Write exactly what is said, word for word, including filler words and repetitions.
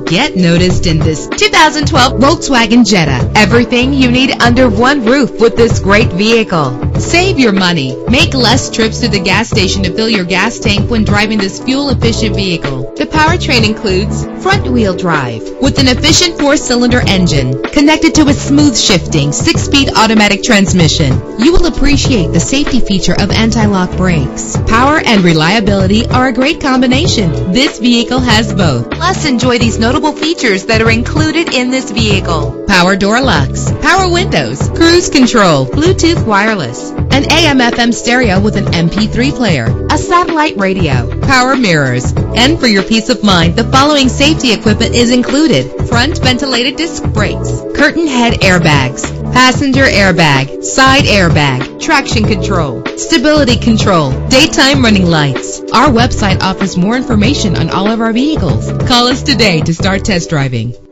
Get noticed in this two thousand twelve Volkswagen Jetta. Everything you need under one roof with this great vehicle. Save your money. Make less trips to the gas station to fill your gas tank when driving this fuel-efficient vehicle. The powertrain includes front-wheel drive with an efficient four-cylinder engine connected to a smooth shifting six-speed automatic transmission. You will appreciate the safety feature of anti-lock brakes. Power and reliability are a great combination. This vehicle has both. Plus, enjoy these notable features that are included in this vehicle: power door locks, power windows, cruise control, Bluetooth wireless, an A M F M stereo with an M P three player, a satellite radio, power mirrors. And for your peace of mind, the following safety equipment is included: front ventilated disc brakes, curtain head airbags, passenger airbag, side airbag, traction control, stability control, daytime running lights. Our website offers more information on all of our vehicles. Call us today to start test driving.